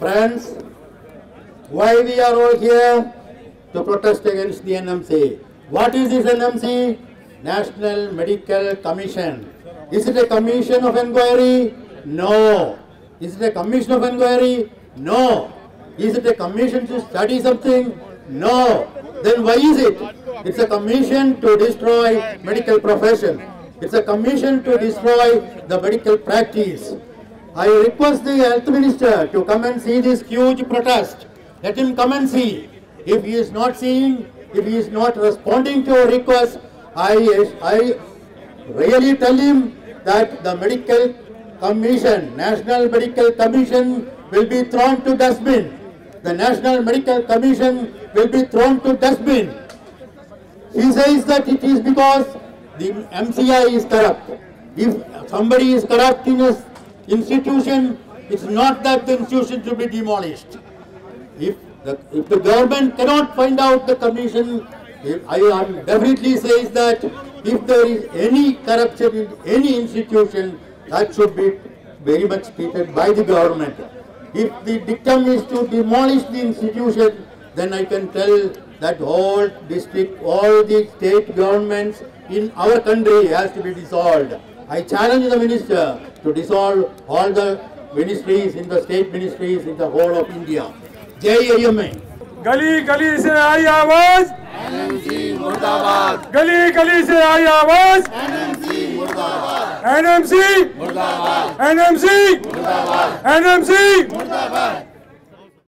Friends, why we are all here? To protest against the NMC. What is this NMC? National Medical Commission. Is it a commission of inquiry? No. Is it a commission of inquiry? No. Is it a commission to study something? No. Then why is it? It's a commission to destroy medical profession. It's a commission to destroy the medical practice. I request the health minister to come and see this huge protest. Let him come and see. If he is not seeing, if he is not responding to a request, I really tell him that the medical commission, National Medical Commission will be thrown to dustbin. The National Medical Commission will be thrown to dustbin. He says that it is because the MCI is corrupt. If somebody is corrupt in an institution, it's not that the institution should be demolished. If the government cannot find out the commission, I am definitely says that if there is any corruption in any institution, that should be very much treated by the government. If the dictum is to demolish the institution, then I can tell that all district, all the state governments in our country has to be dissolved. I challenge the minister to dissolve all the ministries in the state ministries in the whole of India. Jai IMA. गली गली से आई आवाज NMC मुर्दाबाद, गली गली से आई आवाज NMC मुर्दाबाद, NMC मुर्दाबाद, NMC मुर्दाबाद, NMC मुर्दाबाद।